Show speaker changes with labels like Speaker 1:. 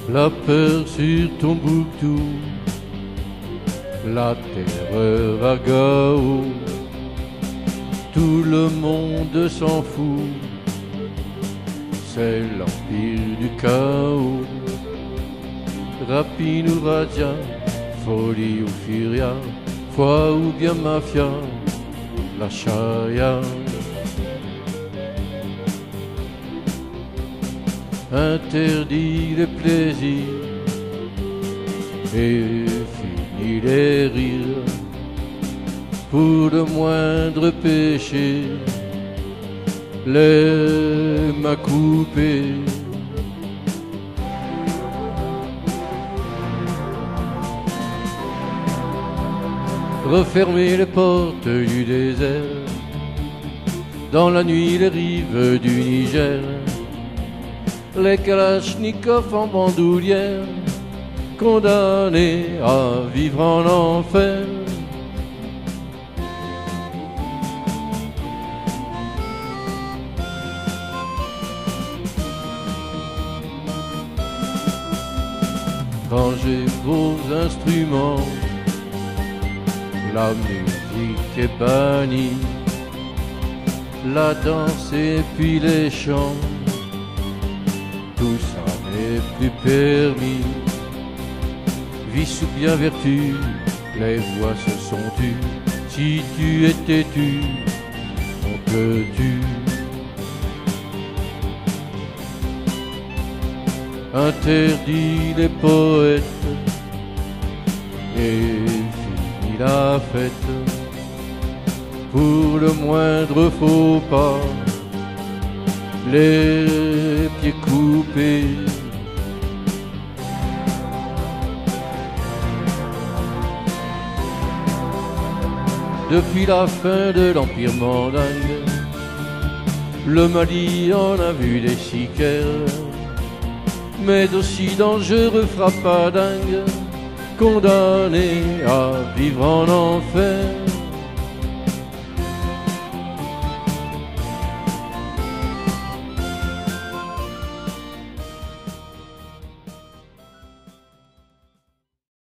Speaker 1: la peur sur Tombouctou, la terreur à Gao, tout le monde s'en fout, c'est l'empire du chaos. Rapine ou radia, folie ou furia, foi ou bien mafia, la charia. Interdit les plaisirs et fini les rires. Pour le moindre péché, les mains coupées. Refermer les portes du désert, dans la nuit les rives du Niger, les kalachnikovs en bandoulière, condamnés à vivre en enfer. Rangez vos instruments, la musique est bannie, la danse et puis les chants, tout ça n'est plus permis. Vice ou bien vertu, les voix se sont tues. Si tu étais tu, on te tue. Interdit les poètes et fini la fête. Pour le moindre faux pas, les pieds coupés. Depuis la fin de l'Empire mandingue, le Mali en a vu des sicaires, mais d'aussi dangereux frappadingues, condamnés à vivre en enfer.